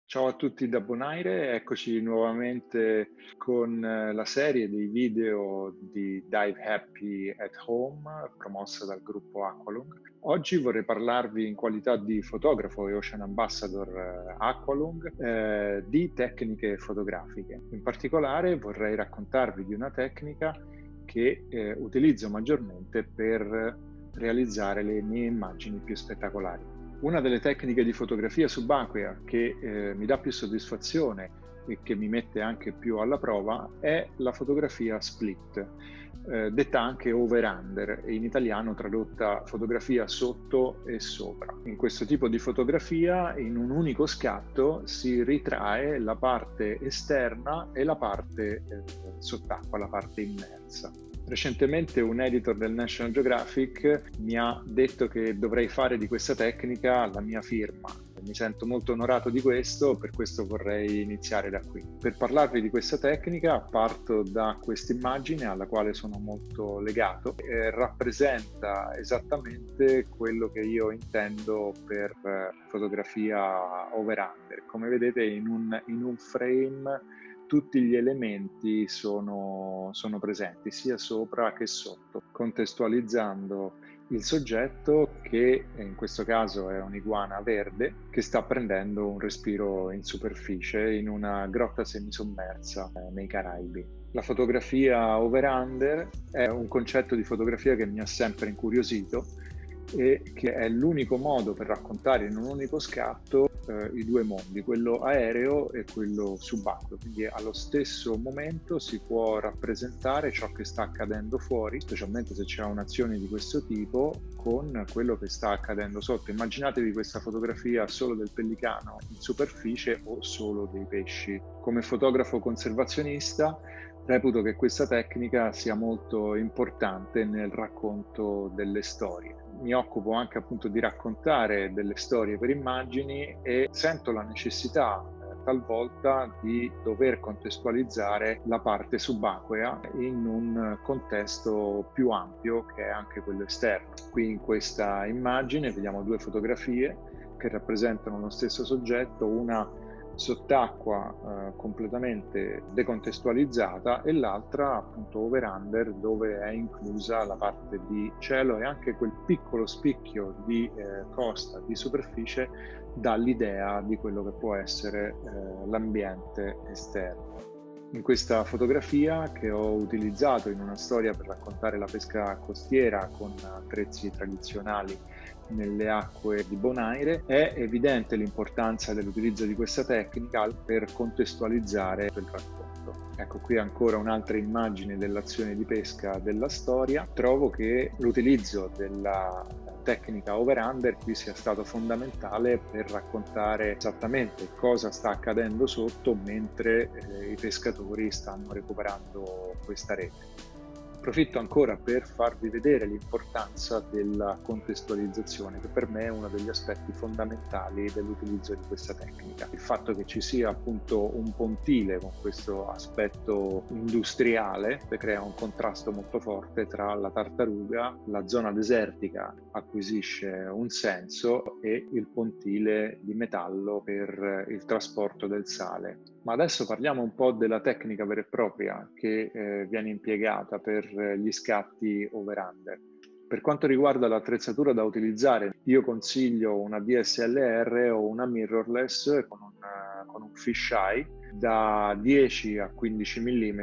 Ciao a tutti da Bonaire, eccoci nuovamente con la serie dei video di Dive Happy at Home promossa dal gruppo Aqualung. Oggi vorrei parlarvi in qualità di fotografo e Ocean Ambassador Aqualung di tecniche fotografiche. In particolare vorrei raccontarvi di una tecnica che utilizzo maggiormente per realizzare le mie immagini più spettacolari. Una delle tecniche di fotografia subacquea che mi dà più soddisfazione e che mi mette anche più alla prova è la fotografia split, detta anche over-under, e in italiano tradotta fotografia sotto e sopra. In questo tipo di fotografia, in un unico scatto, si ritrae la parte esterna e la parte sott'acqua, la parte immersa. Recentemente un editor del National Geographic mi ha detto che dovrei fare di questa tecnica la mia firma. Mi sento molto onorato di questo, per questo vorrei iniziare da qui. Per parlarvi di questa tecnica parto da questa immagine alla quale sono molto legato e rappresenta esattamente quello che io intendo per fotografia over-under. Come vedete in un frame tutti gli elementi sono presenti sia sopra che sotto, contestualizzando il soggetto che in questo caso è un'iguana verde che sta prendendo un respiro in superficie in una grotta semisommersa nei Caraibi. La fotografia over-under è un concetto di fotografia che mi ha sempre incuriosito e che è l'unico modo per raccontare in un unico scatto i due mondi, quello aereo e quello subacqueo. Quindi allo stesso momento si può rappresentare ciò che sta accadendo fuori, specialmente se c'è un'azione di questo tipo, con quello che sta accadendo sotto. Immaginatevi questa fotografia solo del pellicano in superficie o solo dei pesci. Come fotografo conservazionista reputo che questa tecnica sia molto importante nel racconto delle storie. Mi occupo anche appunto di raccontare delle storie per immagini e sento la necessità talvolta di dover contestualizzare la parte subacquea in un contesto più ampio che è anche quello esterno. Qui in questa immagine vediamo due fotografie che rappresentano lo stesso soggetto, una sott'acqua completamente decontestualizzata e l'altra appunto over-under, dove è inclusa la parte di cielo e anche quel piccolo spicchio di costa, di superficie, dà l'idea di quello che può essere l'ambiente esterno. In questa fotografia, che ho utilizzato in una storia per raccontare la pesca costiera con attrezzi tradizionali nelle acque di Bonaire, è evidente l'importanza dell'utilizzo di questa tecnica per contestualizzare il racconto. Ecco qui ancora un'altra immagine dell'azione di pesca della storia. Trovo che l'utilizzo della tecnica over-under qui sia stato fondamentale per raccontare esattamente cosa sta accadendo sotto mentre i pescatori stanno recuperando questa rete. Approfitto ancora per farvi vedere l'importanza della contestualizzazione, che per me è uno degli aspetti fondamentali dell'utilizzo di questa tecnica. Il fatto che ci sia appunto un pontile con questo aspetto industriale crea un contrasto molto forte tra la tartaruga, la zona desertica acquisisce un senso e il pontile di metallo per il trasporto del sale. Ma adesso parliamo un po' della tecnica vera e propria che viene impiegata per gli scatti over-under. Per quanto riguarda l'attrezzatura da utilizzare, io consiglio una DSLR o una mirrorless con un fisheye da 10 a 15 mm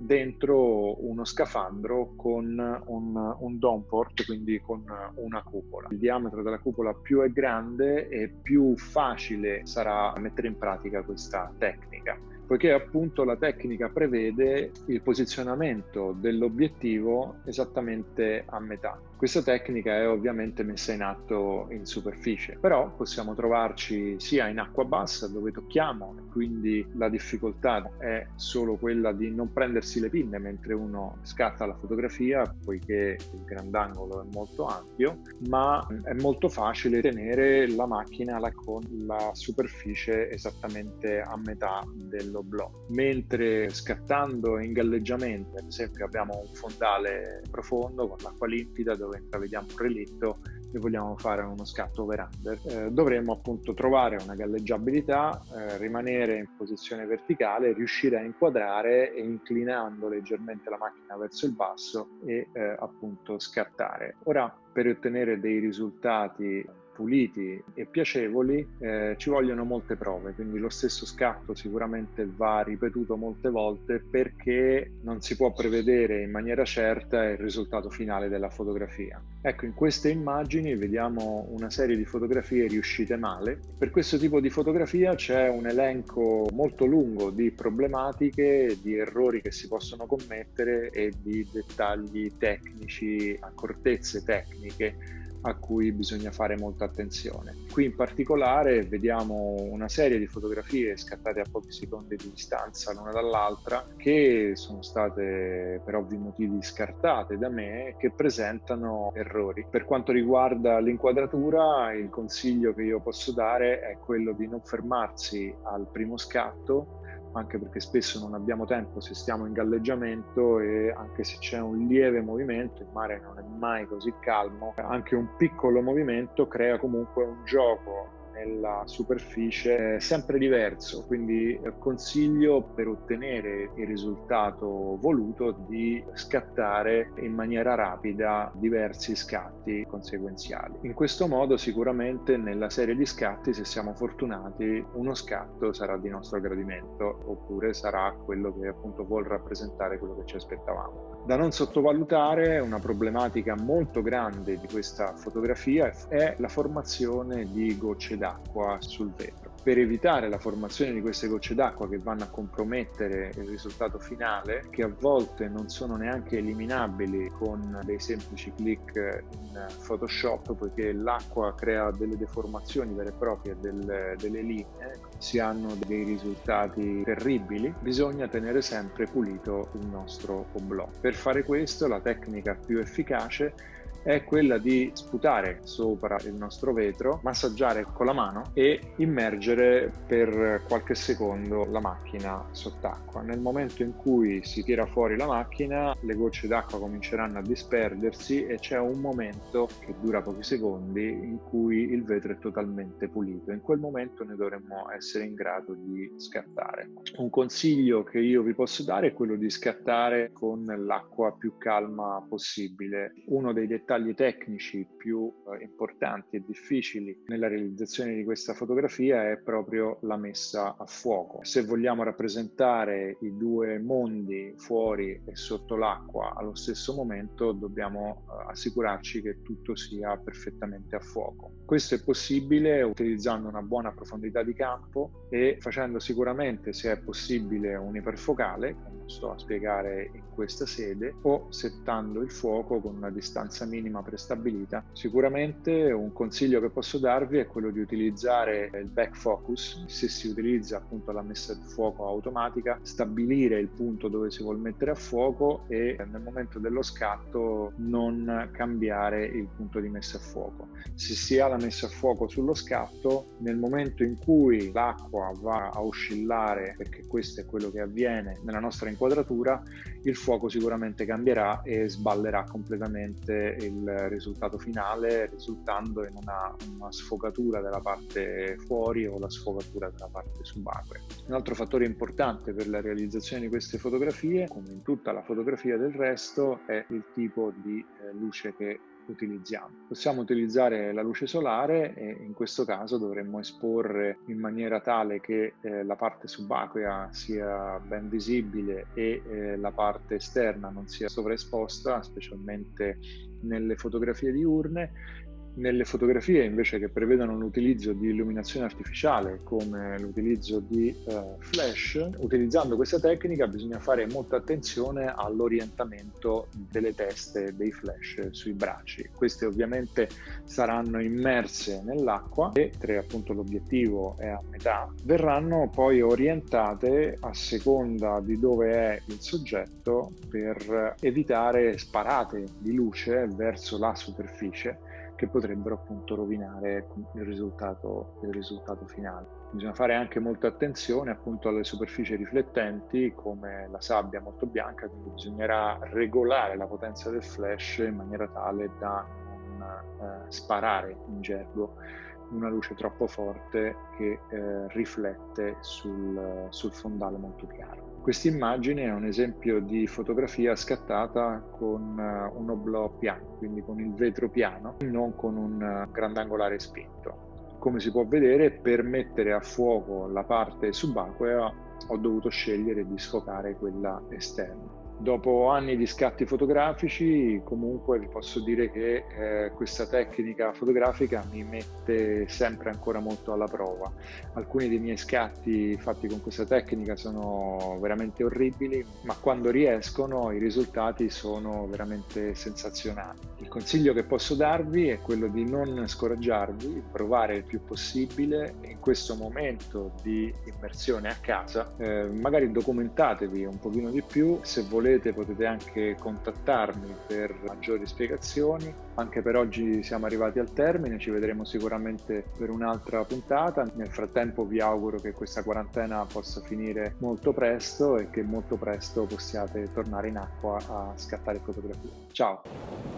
dentro uno scafandro con un downport, quindi con una cupola. Il diametro della cupola più è grande e più facile sarà mettere in pratica questa tecnica, poiché appunto la tecnica prevede il posizionamento dell'obiettivo esattamente a metà. Questa tecnica è ovviamente messa in atto in superficie, però possiamo trovarci sia in acqua bassa dove tocchiamo, e quindi la difficoltà è solo quella di non prendersi le pinne mentre uno scatta la fotografia, poiché il grandangolo è molto ampio, ma è molto facile tenere la macchina con la superficie esattamente a metà dell'oblò. Mentre scattando in galleggiamento, ad esempio, abbiamo un fondale profondo con l'acqua limpida dove intravediamo un relitto, e vogliamo fare uno scatto over-under, dovremmo appunto trovare una galleggiabilità, rimanere in posizione verticale, riuscire a inquadrare e inclinando leggermente la macchina verso il basso e appunto scattare. Ora, per ottenere dei risultati puliti e piacevoli ci vogliono molte prove, quindi lo stesso scatto sicuramente va ripetuto molte volte perché non si può prevedere in maniera certa il risultato finale della fotografia. Ecco, in queste immagini vediamo una serie di fotografie riuscite male. Per questo tipo di fotografia c'è un elenco molto lungo di problematiche, di errori che si possono commettere e di dettagli tecnici, accortezze tecniche a cui bisogna fare molta attenzione. Qui in particolare vediamo una serie di fotografie scattate a pochi secondi di distanza l'una dall'altra che sono state per ovvi motivi scartate da me e che presentano errori. Per quanto riguarda l'inquadratura, il consiglio che io posso dare è quello di non fermarsi al primo scatto, anche perché spesso non abbiamo tempo se stiamo in galleggiamento e anche se c'è un lieve movimento, il mare non è mai così calmo, anche un piccolo movimento crea comunque un gioco nella superficie sempre diverso, quindi consiglio per ottenere il risultato voluto di scattare in maniera rapida diversi scatti conseguenziali. In questo modo sicuramente nella serie di scatti, se siamo fortunati, uno scatto sarà di nostro gradimento oppure sarà quello che appunto vuol rappresentare quello che ci aspettavamo. Da non sottovalutare, una problematica molto grande di questa fotografia è la formazione di gocce d'acqua sul vetro. Per evitare la formazione di queste gocce d'acqua che vanno a compromettere il risultato finale, che a volte non sono neanche eliminabili con dei semplici clic in Photoshop, poiché l'acqua crea delle deformazioni vere e proprie delle linee, si hanno dei risultati terribili, bisogna tenere sempre pulito il nostro oblò. Per fare questo, la tecnica più efficace è quella di sputare sopra il nostro vetro, massaggiare con la mano e immergere per qualche secondo la macchina sott'acqua. Nel momento in cui si tira fuori la macchina, le gocce d'acqua cominceranno a disperdersi e c'è un momento che dura pochi secondi in cui il vetro è totalmente pulito. In quel momento noi dovremmo essere in grado di scattare. Un consiglio che io vi posso dare è quello di scattare con l'acqua più calma possibile. Uno dei dettagli tecnici più importanti e difficili nella realizzazione di questa fotografia è proprio la messa a fuoco. Se vogliamo rappresentare i due mondi, fuori e sotto l'acqua, allo stesso momento, dobbiamo assicurarci che tutto sia perfettamente a fuoco. Questo è possibile utilizzando una buona profondità di campo e facendo sicuramente, se è possibile, un iperfocale, come sto a spiegare in questa sede, o settando il fuoco con una distanza minima prestabilita. Sicuramente un consiglio che posso darvi è quello di utilizzare il back focus. Se si utilizza appunto la messa a fuoco automatica, stabilire il punto dove si vuole mettere a fuoco e nel momento dello scatto non cambiare il punto di messa a fuoco. Se si ha la messa a fuoco sullo scatto, nel momento in cui l'acqua va a oscillare, perché questo è quello che avviene nella nostra inquadratura, il fuoco sicuramente cambierà e sballerà completamente il risultato finale, risultando in una sfogatura della parte fuori o la sfogatura della parte subacquea. Un altro fattore importante per la realizzazione di queste fotografie, come in tutta la fotografia del resto, è il tipo di luce che utilizziamo. Possiamo utilizzare la luce solare e in questo caso dovremmo esporre in maniera tale che la parte subacquea sia ben visibile e la parte esterna non sia sovraesposta, specialmente nelle fotografie diurne. Nelle fotografie invece che prevedono l'utilizzo di illuminazione artificiale come l'utilizzo di flash, utilizzando questa tecnica bisogna fare molta attenzione all'orientamento delle teste dei flash sui bracci. Queste ovviamente saranno immerse nell'acqua e, mentre appunto l'obiettivo è a metà, verranno poi orientate a seconda di dove è il soggetto per evitare sparate di luce verso la superficie che potrebbero appunto rovinare il risultato finale. Bisogna fare anche molta attenzione appunto alle superfici riflettenti come la sabbia molto bianca, quindi bisognerà regolare la potenza del flash in maniera tale da non sparare in gergo una luce troppo forte che riflette sul fondale molto chiaro. Questa immagine è un esempio di fotografia scattata con un oblò piano, quindi con il vetro piano, non con un grandangolare spinto. Come si può vedere, per mettere a fuoco la parte subacquea ho dovuto scegliere di sfocare quella esterna. Dopo anni di scatti fotografici, comunque vi posso dire che questa tecnica fotografica mi mette sempre ancora molto alla prova. Alcuni dei miei scatti fatti con questa tecnica sono veramente orribili, ma quando riescono i risultati sono veramente sensazionali. Il consiglio che posso darvi è quello di non scoraggiarvi, provare il più possibile in questo momento di immersione a casa. Magari documentatevi un pochino di più, se volete potete anche contattarmi per maggiori spiegazioni. Anche per oggi siamo arrivati al termine, ci vedremo sicuramente per un'altra puntata. Nel frattempo vi auguro che questa quarantena possa finire molto presto e che molto presto possiate tornare in acqua a scattare fotografie. Ciao!